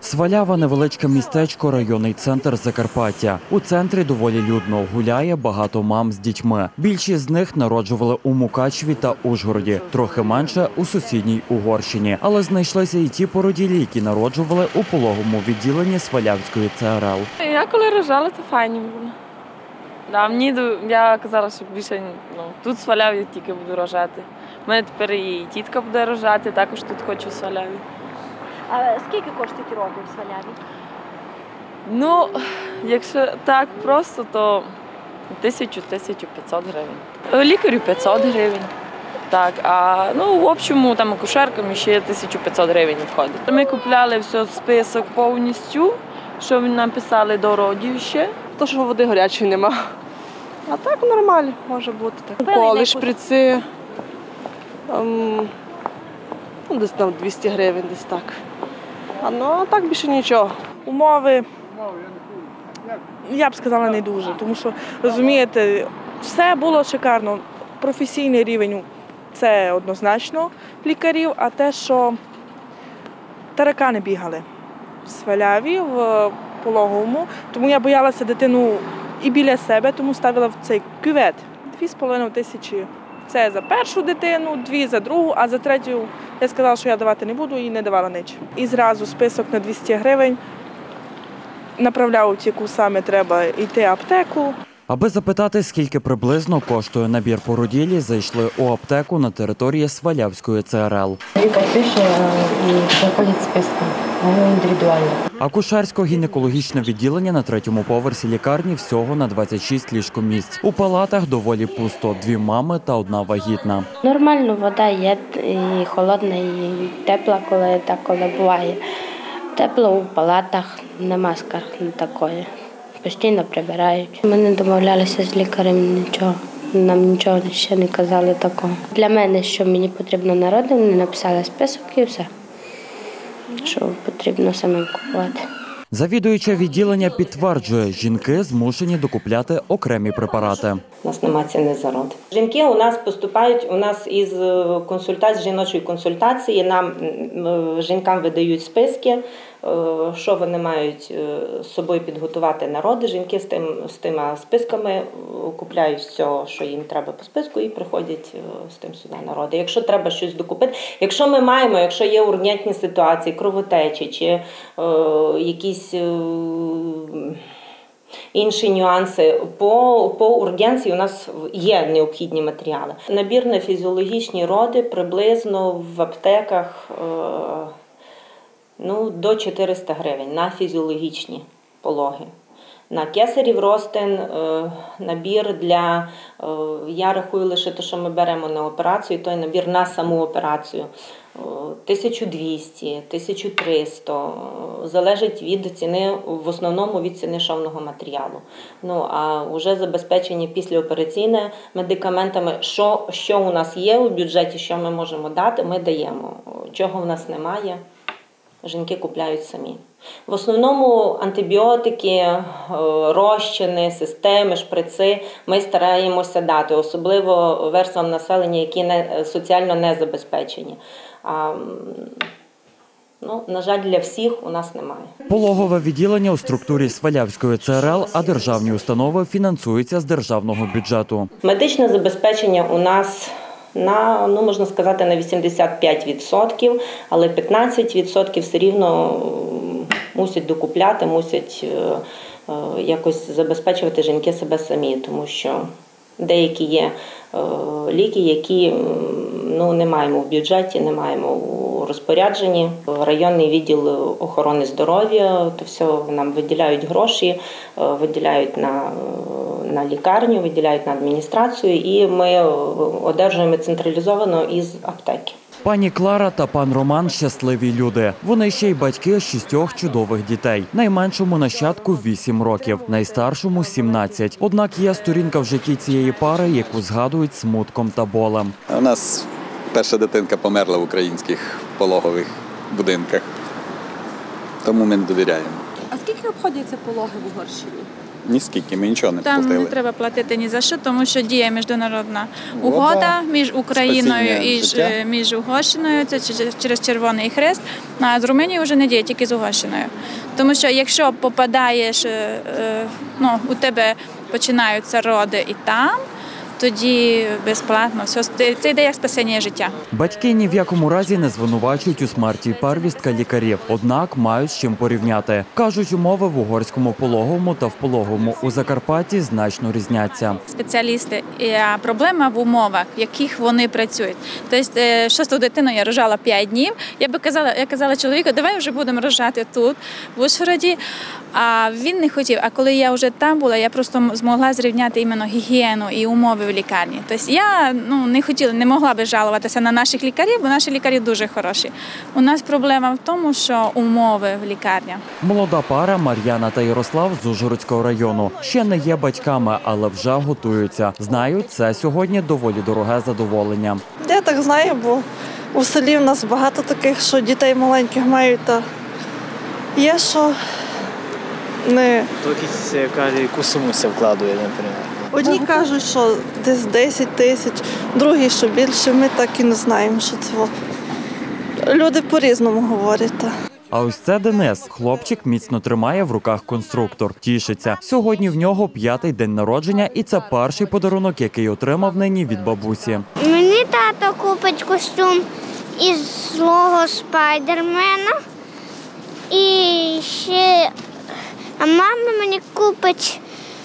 Свалява – невеличке містечко, районний центр Закарпаття. У центрі доволі людно. Гуляє багато мам з дітьми. Більшість з них народжували у Мукачеві та Ужгороді, трохи менше – у сусідній Угорщині. Але знайшлися і ті породілі, які народжували у пологовому відділенні Свалявської ЦРЛ. Я коли рожала, то файні було. Я казала, що більше тут в Сваляві тільки буду рожати. У мене тепер і тітка буде рожати, також тут хочу в Сваляві. А скільки коштують роди в Сваляві? Ну, якщо так просто, то 1000-1500 гривень. Лікарю 500 гривень. Так, а в общому там акушеркам ще 1500 гривень входить. Ми купляли все, список повністю, що нам писали до родів ще. То, що води гарячої нема. А так нормально може бути. Уколи, шприци. Десь там 200 гривень, десь так. А так більше нічого. Умови, я б сказала, не дуже. Тому що, розумієте, все було шикарно. Професійний рівень – це однозначно лікарів, а те, що таракани бігали в Сваляві, в пологовому. Тому я боялася дитину і біля себе, тому ставила в цей кювет 2500. Це за першу дитину, 2 за другу, а за третю я сказала, що я давати не буду і не давала нічого. І зразу список на 200 гривень направляють, яку саме треба йти аптеку. Аби запитати, скільки приблизно коштує набір породілі, зайшли у аптеку на території Свалявської ЦРЛ. Лікар пише і приходять списки, воно індивідуально. Акушерсько-гінекологічне відділення на 3-му поверсі лікарні всього на 26 ліжкомісць. У палатах доволі пусто, 2 мами та 1 вагітна. Нормально, вода є, і холодна, і тепла, коли буває. Тепло у палатах, нема скарг на такої. Постійно прибирають. Ми не домовлялися з лікарем нічого. Нам нічого ще не казали такого. Для мене, що мені потрібно народити, вони написали список і все. Що потрібно самим купувати. Завідуюча відділення підтверджує, жінки змушені докупляти окремі препарати. У нас немає ціни за род. Жінки у нас поступають, із жіночої консультації, нам жінкам видають списки, що вони мають з собою підготувати на роди. Жінки з тими списками купляють все, що їм треба по списку, і приходять з тим сюди на роди. Якщо треба щось докупити, якщо є ургентні ситуації, кровотечі чи якісь інші нюанси, по ургенції у нас є необхідні матеріали. Набір на фізіологічні роди приблизно в аптеках до 400 гривень на фізіологічні пологи. На кесарів розтин набір я рахую лише те, що ми беремо на операцію, той набір на саму операцію. 1200, 1300, залежить від ціни, в основному від ціни шовного матеріалу. А вже забезпечені післяопераційне медикаментами, що у нас є у бюджеті, що ми можемо дати, ми даємо. Чого в нас немає, жінки купляють самі. В основному антибіотики, розчини, системи, шприци ми стараємося дати, особливо верствам населення, які соціально не забезпечені. На жаль, для всіх у нас немає. Пологове відділення у структурі Свалявської ЦРЛ, а державні установи фінансуються з державного бюджету. Медичне забезпечення у нас можна сказати, на 85%, але 15% все рівно мусять докупляти, мусять якось забезпечувати жінки себе самі, тому що деякі є ліки, які не маємо в бюджеті, не маємо у розпорядженні. Районний відділ охорони здоров'я, то все нам виділяють гроші, виділяють на лікарню, виділяють на адміністрацію, і ми одержуємо централізовано із аптеки. Пані Клара та пан Роман – щасливі люди. Вони ще й батьки 6 чудових дітей. Найменшому нащадку 8 років, найстаршому – 17. Однак є сторінка в житті цієї пари, яку згадують смутком та болем. У нас перша дитинка померла в українських пологових будинках, тому ми не довіряємо. А скільки обходяться пологи в Угорщині? Ніскільки, ми нічого не Там не платили. треба платити ні за що, тому що діє міжнародна угода між Україною спасіння і життя. між Угорщиною. Це через Червоний Хрест. А з Румунією вже не діє, тільки з Угорщиною. Тому що якщо попадаєш, у тебе починаються роди і там, тоді безплатно. Це йде як спасіння життя. Батьки ні в якому разі не звинувачують у смерті первістка лікарів, однак мають з чим порівняти. Кажуть, умови в угорському пологовому та в пологовому у Закарпатті значно різняться. Спеціалісти, проблема в умовах, в яких вони працюють. Тобто, шосту дитину я рожала 5 днів. Я казала чоловіку, давай вже будемо рожати тут, в Ужгороді. А він не хотів. А коли я вже там була, я просто змогла зрівняти іменно гігієну і умови в лікарні. Тобто я не могла би жалуватися на наших лікарів, бо наші лікарі дуже хороші. У нас проблема в тому, що умови в лікарні. Молода пара Мар'яна та Ярослав з Ужгородського району. Ще не є батьками, але вже готуються. Знають, це сьогодні доволі дороге задоволення. Я так знаю, бо у селі в нас багато таких, що дітей маленьких мають, та є, що не... То яку суму це вкладує, наприклад? Одні кажуть, що десь 10 тисяч, другі, що більше. Ми так і не знаємо, що це. Люди по-різному говорять. Та. А ось це Денис. Хлопчик міцно тримає в руках конструктор. Тішиться. Сьогодні в нього 5-й день народження, і це перший подарунок, який отримав нині від бабусі. Мені тато купить костюм із злого Спайдермена. І ще мама мені купить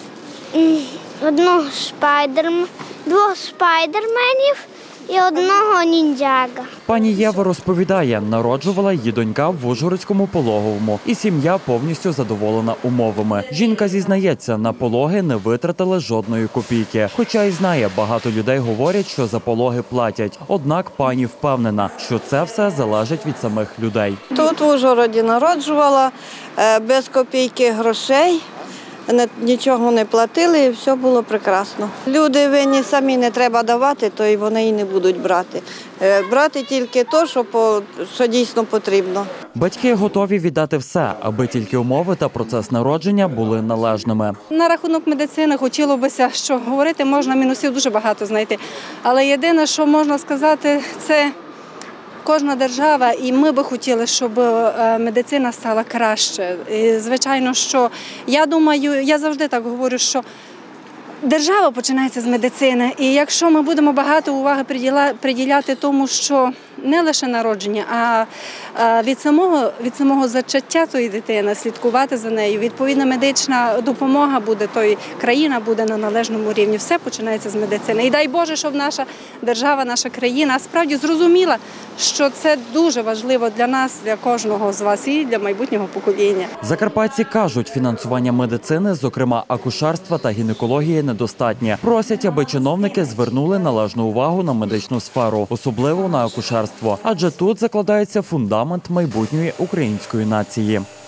двох спайдерменів і одного ніндзяга. Пані Єва розповідає, народжувала її донька в Ужгородському пологовому, і сім'я повністю задоволена умовами. Жінка зізнається, на пологи не витратили жодної копійки. Хоча і знає, багато людей говорять, що за пологи платять. Однак пані впевнена, що це все залежить від самих людей. Тут в Ужгороді народжувала, без копійки грошей. Нічого не платили, і все було прекрасно. Люди винні самі, не треба давати, то і вони і не будуть брати. Брати тільки те, що дійсно потрібно. Батьки готові віддати все, аби тільки умови та процес народження були належними. На рахунок медицини хотілося б, що говорити можна, мінусів дуже багато знайти. Але єдине, що можна сказати, це кожна держава, і ми би хотіли, щоб медицина стала краще. І, звичайно, що я думаю, я завжди так говорю, що держава починається з медицини. І якщо ми будемо багато уваги приділяти тому, що не лише народження, а від самого зачаття тої дитини, слідкувати за нею, відповідна медична допомога буде, то і країна буде на належному рівні. Все починається з медицини. І дай Боже, щоб наша держава, наша країна справді зрозуміла, що це дуже важливо для нас, для кожного з вас і для майбутнього покоління. Закарпатці кажуть, фінансування медицини, зокрема акушерства та гінекології, недостатнє. Просять, аби чиновники звернули належну увагу на медичну сферу, особливо на акушерство. Адже тут закладається фундамент майбутньої української нації.